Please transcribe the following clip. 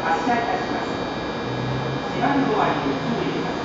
発車いたします。閉まるドアに注意ください。